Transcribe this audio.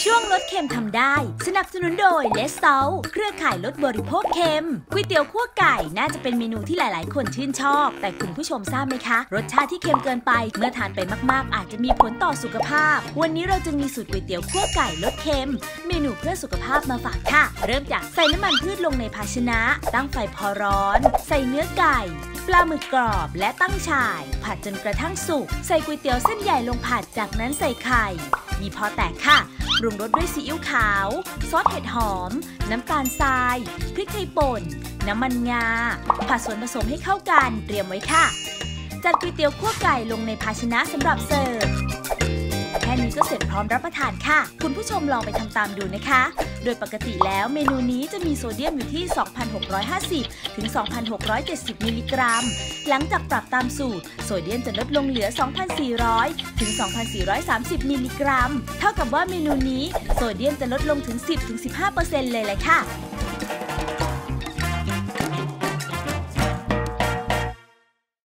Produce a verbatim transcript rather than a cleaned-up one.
ช่วงลดเค็มทำได้สนับสนุนโดยเลสเซาเครือข่ายลดบริโภคเค็มก๋วยเตี๋ยวคั่วไก่น่าจะเป็นเมนูที่หลายๆคนชื่นชอบแต่คุณผู้ชมทราบไหมคะรสชาติที่เค็มเกินไปเมื่อทานไปมากๆอาจจะมีผลต่อสุขภาพวันนี้เราจึงมีสูตรก๋วยเตี๋ยวคั่วไก่ลดเค็มเมนูเพื่อสุขภาพมาฝากค่ะเริ่มจากใส่น้ำมันพืชลงในภาชนะตั้งไฟพอร้อนใส่เนื้อไก่ปลาหมึกกรอบและตั้งฉ่ายผัดจนกระทั่งสุกใส่ก๋วยเตี๋ยวเส้นใหญ่ลงผัดจากนั้นใส่ไข่มีพอแตกค่ะปรุงรสด้วยซีอิ๊วขาวซอสเห็ดหอมน้ำตาลทรายพริกไทยป่นน้ำมันงาผัดส่วนผสมให้เข้ากันเตรียมไว้ค่ะจัดก๋วยเตี๋ยวคั่วไก่ลงในภาชนะสำหรับเสิร์ฟแค่นี้ก็เสร็จพร้อมรับประทานค่ะคุณผู้ชมลองไปทำตามดูนะคะโดยปกติแล้วเมนูนี้จะมีโซเดียมอยู่ที่ สองพันหกร้อยห้าสิบ ถึง สองพันหกร้อยเจ็ดสิบ มิลลิกรัมหลังจากปรับตามสูตรโซเดียมจะลดลงเหลือ สองพันสี่ร้อย ถึง สองพันสี่ร้อยสามสิบ มิลลิกรัมเท่ากับว่าเมนูนี้โซเดียมจะลดลงถึง สิบถึงสิบห้าเปอร์เซ็นต์ เลยแหละค่ะ